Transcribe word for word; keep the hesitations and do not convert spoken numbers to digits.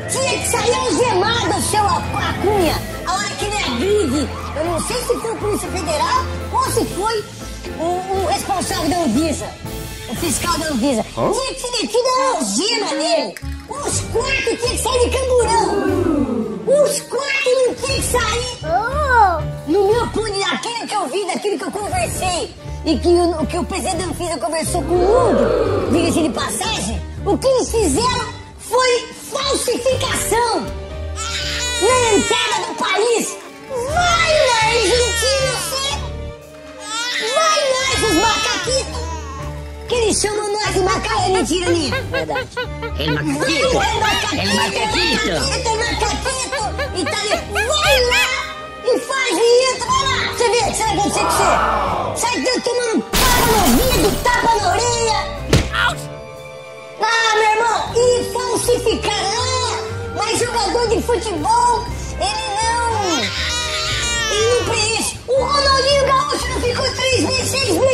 tinha que sair algemado, seu Craquinho. A hora que ele agride, eu não sei se foi a Polícia Federal ou se foi o, o responsável da Anvisa, o fiscal da Anvisa. Hã? Tinha que ser metido a algema nele. Os quatro tinha que sair de camburão. Os quatro não tinha que sair. Oh. No meu punho, daquilo que eu vi, daquilo que eu conversei e que o, que o presidente da Anvisa conversou com o mundo, diga-se de passagem, o que eles fizeram foi falsificação na entrada do país. Vai na Argentina, você! Vai nós, os macaquitos! Que eles chamam nós de macaco. É mentira minha. Verdade. El macaquito. El macaquito. El macaquito. El macaquito. E tá ali. Vai lá e faz e entra lá. Você vê o que vai acontecer com você? Sai dando tomando tapa no ouvido, tapa na orelha. Ah, meu irmão. E falsificaram. Mas jogador de futebol, ele não... Ele não preenche. O Ronaldinho Gaúcho não ficou três meses, seis meses.